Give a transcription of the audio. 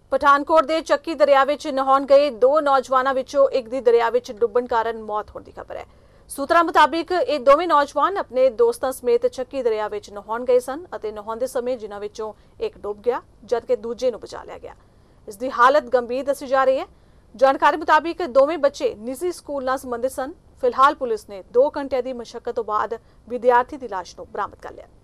ਪਠਾਨਕੋਟ ਦੇ ਚੱਕੀ ਦਰਿਆ ਵਿੱਚ ਨਹਾਉਣ ਗਏ ਦੋ ਨੌਜਵਾਨਾਂ ਵਿੱਚੋਂ ਇੱਕ ਦੀ ਦਰਿਆ ਵਿੱਚ ਡੁੱਬਣ ਕਾਰਨ ਮੌਤ ਹੋਣ ਦੀ ਖਬਰ ਹੈ। ਸੂਤਰਾਂ ਮੁਤਾਬਿਕ ਇਹ ਦੋਵੇਂ ਨੌਜਵਾਨ ਆਪਣੇ ਦੋਸਤਾਂ ਸਮੇਤ ਚੱਕੀ ਦਰਿਆ ਵਿੱਚ ਨਹਾਉਣ ਗਏ ਸਨ ਅਤੇ ਨਹਾਉਂਦੇ ਸਮੇਂ ਜਿਨ੍ਹਾਂ ਵਿੱਚੋਂ ਇੱਕ ਡੁੱਬ ਗਿਆ ਜਦਕਿ ਦੂਜੇ ਨੂੰ ਬਚਾ ਲਿਆ ਗਿਆ। ਇਸ ਦੀ ਹਾਲਤ ਗੰਭੀਰ ਦੱਸੀ ਜਾ ਰਹੀ ਹੈ। ਜਾਣਕਾਰੀ ਮੁਤਾਬਿਕ ਦੋਵੇਂ ਬੱਚੇ ਨਿੱਜੀ ਸਕੂਲ ਨਾਲ ਸੰਬੰਧਿਤ ਸਨ। ਫਿਲਹਾਲ ਪੁਲਿਸ ਨੇ 2 ਘੰਟਿਆਂ ਦੀ ਮਸ਼ੱਕਤ ਤੋਂ ਬਾਅਦ ਵਿਦਿਆਰਥੀ ਦੀ ਲਾਸ਼ ਨੂੰ ਬਰਾਮਦ ਕਰ ਲਿਆ।